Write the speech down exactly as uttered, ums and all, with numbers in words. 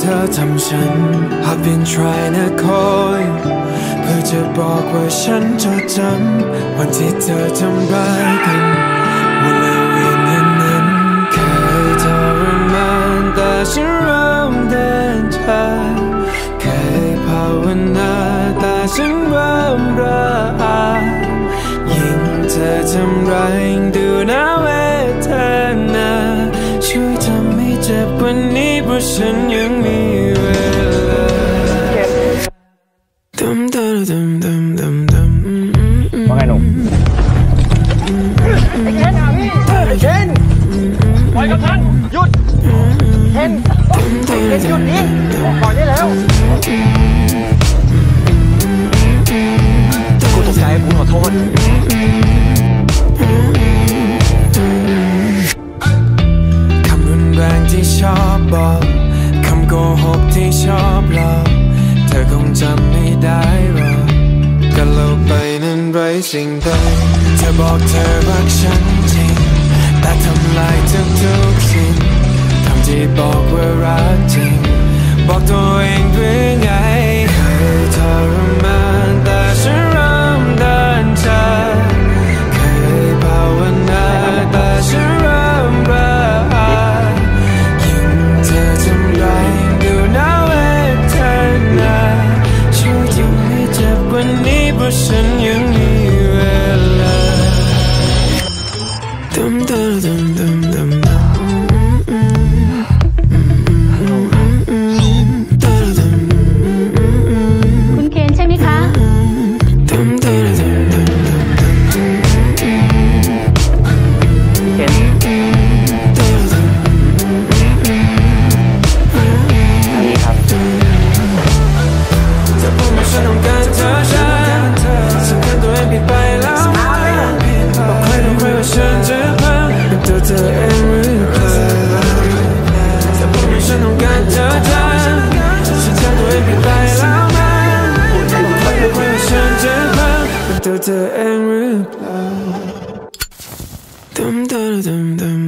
ธอทำฉัน I've been trying to call you เพื่อจะบอกว่าฉันจดจำวันที่เธอทำร้ายกันวันและเวียนอย่างนั้นเคยทรมานแต่ฉันเริ่มเดินช้าเคยภาวนาแต่ฉันเริ่มระอายิ่งเธอทำร้ายยิ่งดูน่าเวทนาช่วยทำให้เจ็บกว่านี้เพราะฉันยังมีเวลาดำดำดำดำดำดำว่าไงหนุ่มไอ้เคนไอ้เคนปล่อยกับท่านหยุดเคนไอ้เคนหยุดนี้ปล่อยได้แล้วกูตกใจกูขอโทษคำรุนแรงที่ชอบบอกคำโกหกที่ชอบหลอกเธอคงจำไม่ได้หรอกก็โลกไปนั้นไร้สิ่งใดเธอบอกเธอรักฉันจริงแต่ทำลายทุกทุกสิ่งคำที่บอกว่ารักจริงบอกตัวเองหรือไงเคยทรมานแต่ฉันเริ่มเดินช้าเคยภาวนาแต่ฉันเริ่มระอายิ่งเธอทำร้ายดูน่าเวทนาช่วยทำให้เจ็บกว่านี้เพราะฉันยังมีเวลาดำดำดำดำดำคุณเคนใช่ไหมคะเคนอันนี้ครับจะพูดว่าฉันต้องการเธอฉันสำคัญตัวเองผิดไปแล้วบอกใครต้องใครว่าฉันจะพังเป็นตัวเธอเองหรือเปล่าจะพูดว่าฉันต้องการเธอฉันสำคัญตัวเองผิดไปแล้วบอกใครต้องใครว่าฉันจะพังเป็นตัวเธอเองหรือเปล่าดำดำดำดำ